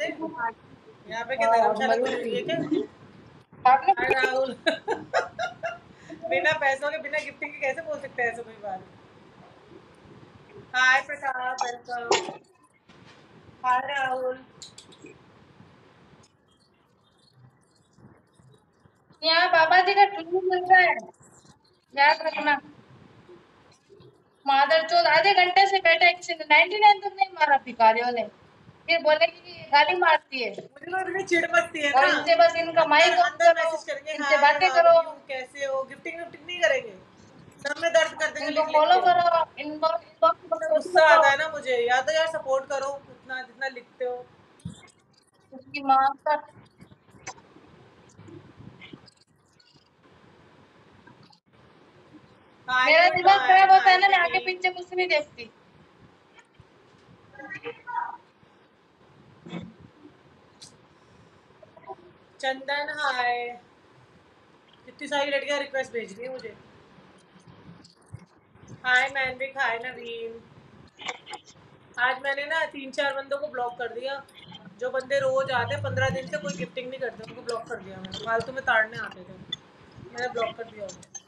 यहाँ पे क्या धर्मशाला खुली हुई है क्या? हाय राहुल। बिना पैसों के बिना गिफ्टिंग के कैसे बोल सकते हैं ऐसे कोई बात? Hi Pratap, welcome. Hi Rahul. यहाँ बाबा जी का टुल्लू मिल रहा है, याद रखना। मादर चौथ आधे घंटे से बैठे, किसी ने 99 तक नहीं मारा भिखारियों ने। फिर बोलेगी कि ये गाली मारती है। मुझे तो इतनी चिढ़ मचती है और ना। इनसे बस इनका अंदर माइक ऑन अंदर करो, मैसेज करेंगे इनसे हाय बातें हाउ करो, यू, कैसे हो, गिफ्टिंग विफ्टिंग नहीं करेंगे। सर में दर्द कर देंगे इनको लिख लिख फॉलो के। करो, इनबॉक्स इतना में गुस्सा करो। आता है ना मुझे, या तो यार सपोर्ट करो उतना जितना लिखते हो। उसकी माँ का हाय मेरा गुड दिमाग खराब नाइट, होता हाय है ना, मैं आगे बेटी। पीछे कुछ नहीं देखती। चंदन हाय। कितनी सारी लड़कियां रिक्वेस्ट भेज रही है मुझे। हाय मैनविक, हाय नवीन। आज मैंने ना 3-4 बंदों को ब्लॉक कर दिया। जो बंदे रोज आते 15 दिन से कोई गिफ्टिंग नहीं करते, उनको ब्लॉक कर दिया मैंने, फालतू में ताड़ने आते थे। मैंने ब्लॉक कर दिया उनको।